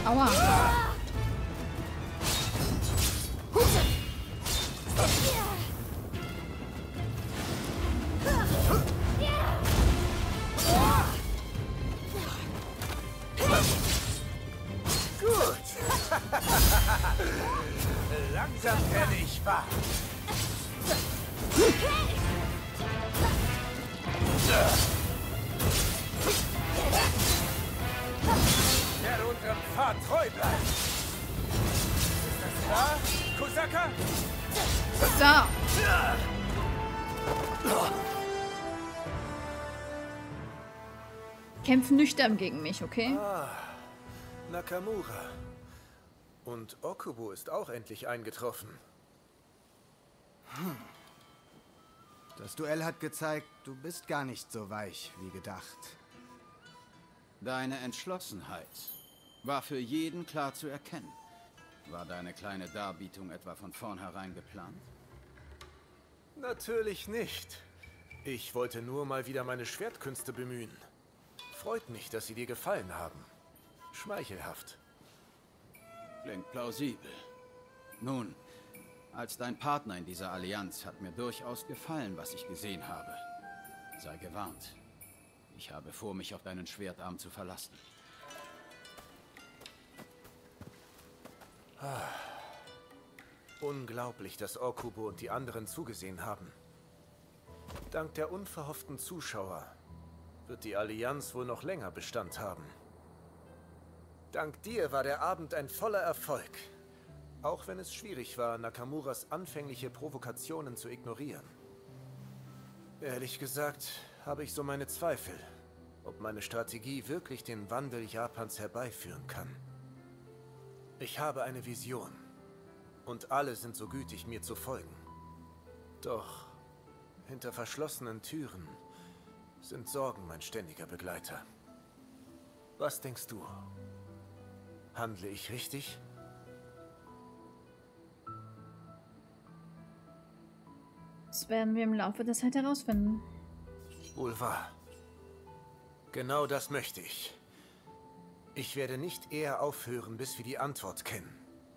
Aua. Gut. Langsam werde ich wach. Ich werde unserem Pfad treu bleiben. Ist das klar, Kusaka? So. Kämpfen nüchtern gegen mich, okay? Nakamura. Und Okubo ist auch endlich eingetroffen. Das Duell hat gezeigt, du bist gar nicht so weich wie gedacht. Deine Entschlossenheit war für jeden klar zu erkennen. War deine kleine Darbietung etwa von vornherein geplant? Natürlich nicht. Ich wollte nur mal wieder meine Schwertkünste bemühen. Freut mich, dass sie dir gefallen haben. Schmeichelhaft. Klingt plausibel. Nun, als dein Partner in dieser Allianz hat mir durchaus gefallen, was ich gesehen habe. Sei gewarnt. Ich habe vor, mich auf deinen Schwertarm zu verlassen. Unglaublich, dass Okubo und die anderen zugesehen haben. Dank der unverhofften Zuschauer wird die Allianz wohl noch länger Bestand haben. Dank dir war der Abend ein voller Erfolg. Auch wenn es schwierig war, Nakamuras anfängliche Provokationen zu ignorieren. Ehrlich gesagt, habe ich so meine Zweifel, ob meine Strategie wirklich den Wandel Japans herbeiführen kann. Ich habe eine Vision. Und alle sind so gütig, mir zu folgen. Doch hinter verschlossenen Türen sind Sorgen mein ständiger Begleiter. Was denkst du? Handle ich richtig? Das werden wir im Laufe der Zeit herausfinden. Wohl wahr. Genau das möchte ich. Ich werde nicht eher aufhören, bis wir die Antwort kennen.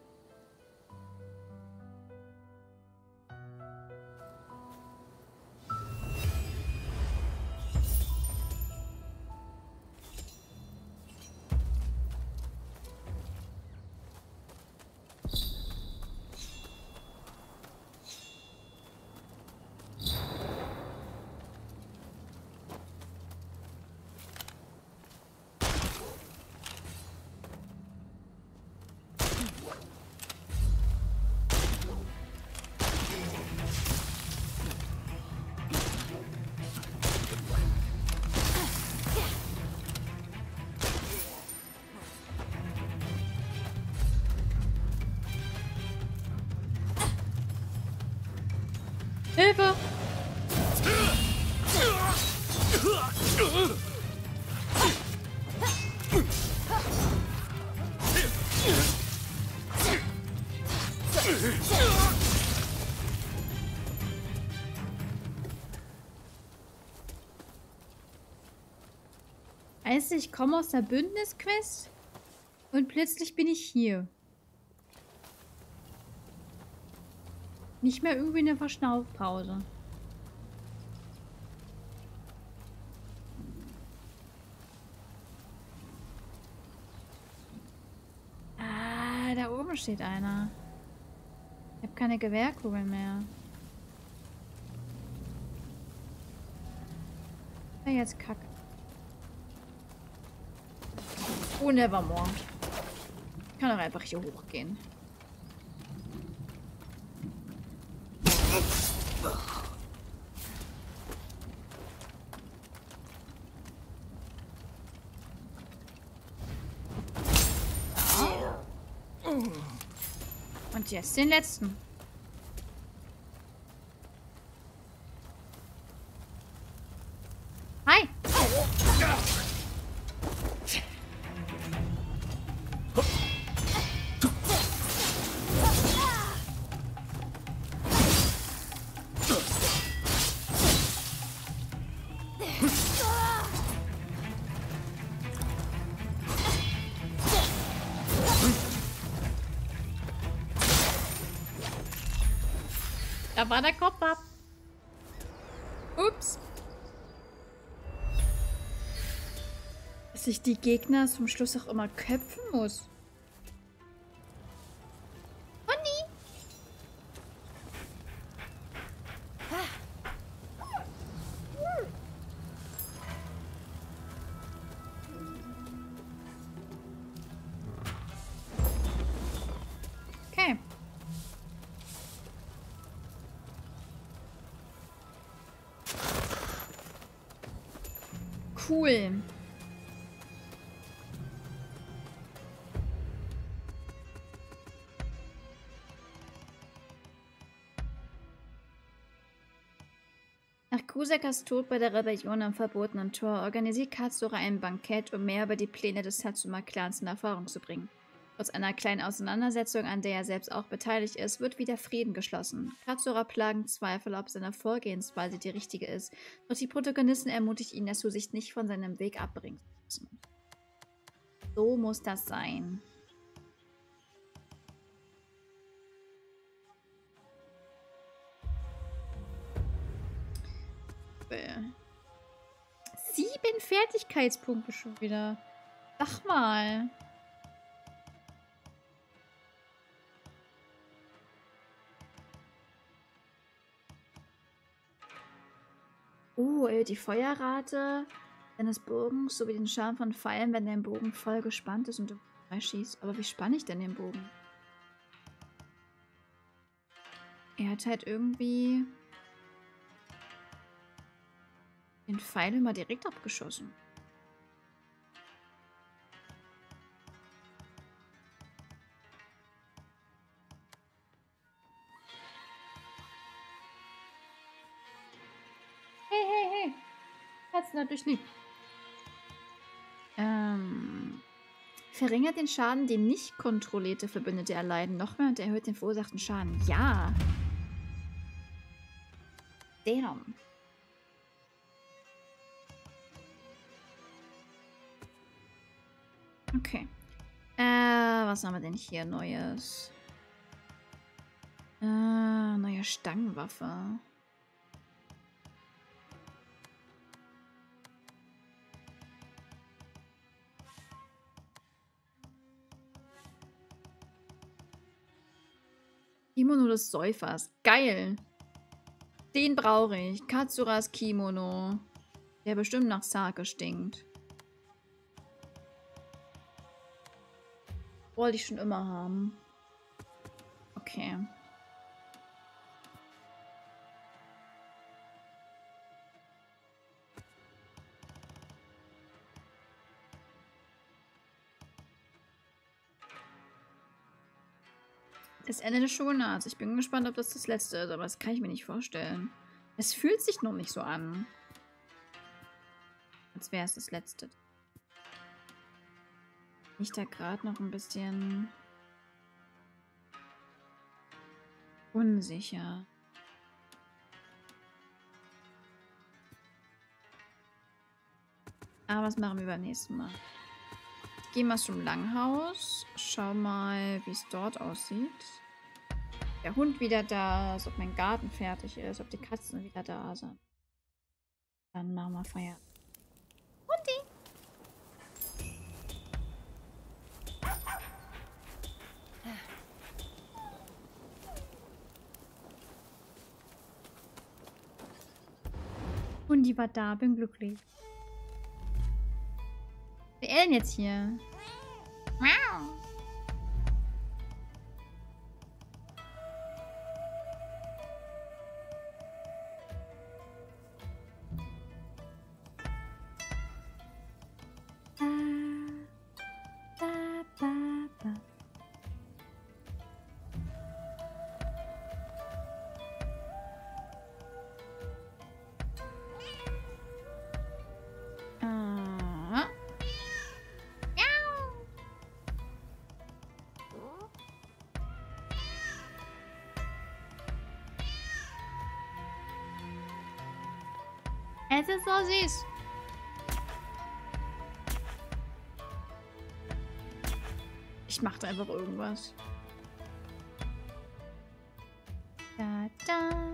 Hilfe! Also ich komme aus der Bündnisquest und plötzlich bin ich hier. Nicht mehr irgendwie eine Verschnaufpause. Ah, da oben steht einer. Ich habe keine Gewehrkugeln mehr. Ja, jetzt kack. Oh, nevermore. Ich kann doch einfach hier hochgehen. Und jetzt den letzten. Hi! Da war der Kopf ab. Ups. Dass ich die Gegner zum Schluss auch immer köpfen muss. Honey! Okay. Cool. Nach Kusakas Tod bei der Rebellion am verbotenen Tor organisiert Katsura ein Bankett, um mehr über die Pläne des Satsuma-Clans in Erfahrung zu bringen. Trotz einer kleinen Auseinandersetzung, an der er selbst auch beteiligt ist, wird wieder Frieden geschlossen. Katsura plagen Zweifel, ob seine Vorgehensweise die richtige ist, doch die Protagonisten ermutigt ihn dazu, sich nicht von seinem Weg abbringen zu lassen. So muss das sein. Sieben Fertigkeitspunkte schon wieder. Sag mal. Die Feuerrate deines Bogens sowie den Schaden von Pfeilen, wenn dein Bogen voll gespannt ist und du schießt. Aber wie spanne ich denn den Bogen? Er hat halt irgendwie den Pfeil immer direkt abgeschossen. Hey. Hat's natürlich lieb. Verringert den Schaden, den nicht kontrollierte Verbündete erleiden, noch mehr und erhöht den verursachten Schaden. Ja. Damn. Okay. Was haben wir denn hier Neues? Neue Stangenwaffe. Kimono des Säufers. Geil. Den brauche ich. Katsuras Kimono. Der bestimmt nach Sake stinkt. Wollte ich schon immer haben. Okay. Das Ende des Shogunats. Ich bin gespannt, ob das letzte ist, aber das kann ich mir nicht vorstellen. Es fühlt sich noch nicht so an. Als wäre es das letzte. Bin ich da gerade noch ein bisschen unsicher. Aber das machen wir beim nächsten Mal. Ich gehe mal zum Langhaus. Schau mal, wie es dort aussieht. Der Hund wieder da ist, ob mein Garten fertig ist, ob die Katzen wieder da sind. Dann machen wir Feier. Hundi! Hundi war da, bin glücklich. Wer ist denn jetzt hier? Wow. Es ist so süß. Ich mache da einfach irgendwas. Da, da.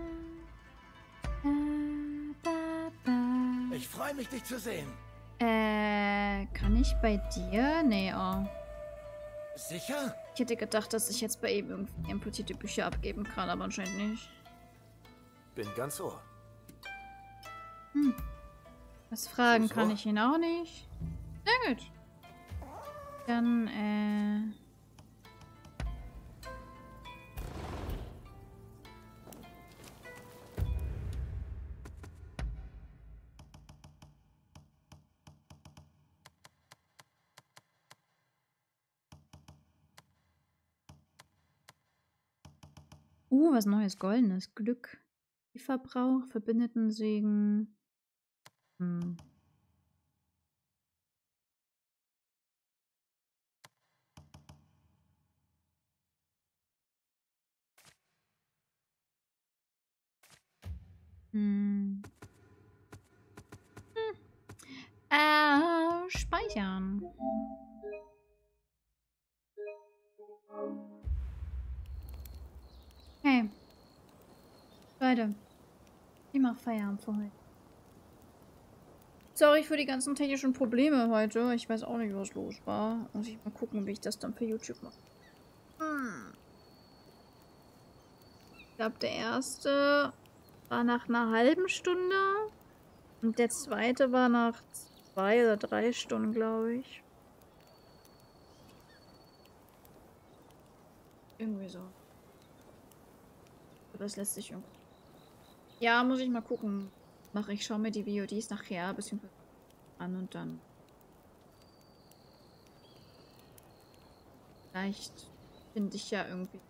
mich, dich zu sehen. Kann ich bei dir? Nee, oh. Sicher? Ich hätte gedacht, dass ich jetzt bei ihm irgendwie importierte Bücher abgeben kann, aber anscheinend nicht. Bin ganz ohr. Was fragen kann ich ihn auch nicht. Na gut. Dann, was Neues, Goldenes. Glück. Verbrauch, Verbündetensegen. Speichern. Hey. Leute. Ich mach Feierabend für heute. Sorry für die ganzen technischen Probleme heute. Ich weiß auch nicht, was los war. Muss ich mal gucken, wie ich das dann für YouTube mache. Ich glaube, der erste war nach einer halben Stunde. Und der zweite war nach 2 oder 3 Stunden, glaube ich. Irgendwie so. Das lässt sich irgendwie. Ja, muss ich mal gucken. Ich schaue mir die VODs nachher beziehungsweise an und dann. Vielleicht finde ich ja irgendwie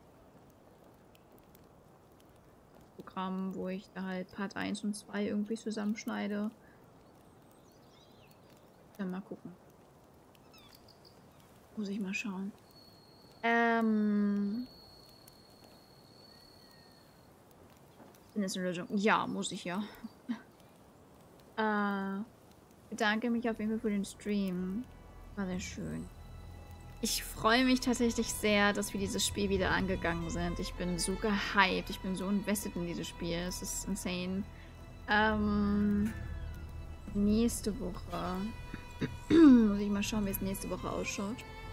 ein Programm, wo ich da halt Part 1 und 2 irgendwie zusammenschneide. Dann mal gucken. Muss ich mal schauen. Ist eine Lösung. Ja, muss ich ja. Bedanke mich auf jeden Fall für den Stream. War sehr schön. Ich freue mich tatsächlich sehr, dass wir dieses Spiel wieder angegangen sind. Ich bin so gehypt. Ich bin so invested in dieses Spiel. Es ist insane. Nächste Woche. Muss ich mal schauen, wie es nächste Woche ausschaut.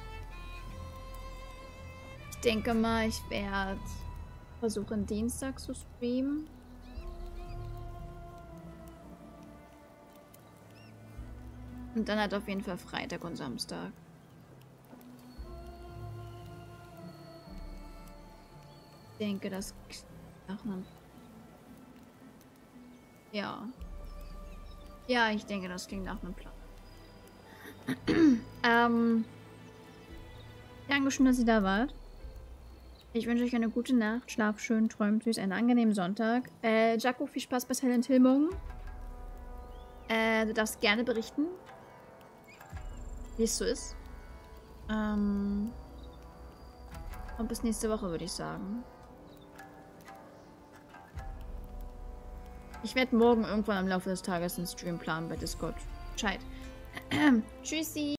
Ich denke mal, ich werde versuchen, Dienstag zu streamen. Und dann halt auf jeden Fall Freitag und Samstag. Ich denke, das nach einem... Ja. Ja, ich denke, das klingt nach einem Plan. Dankeschön, dass ihr da wart. Ich wünsche euch eine gute Nacht. Schlaf schön, träumt süß, einen angenehmen Sonntag. Jaco, viel Spaß bei Silent Hill morgen. Du darfst gerne berichten, wie es so ist. Und bis nächste Woche, würde ich sagen. Ich werde morgen irgendwann im Laufe des Tages einen Stream planen bei Discord. Bescheid. Tschüssi.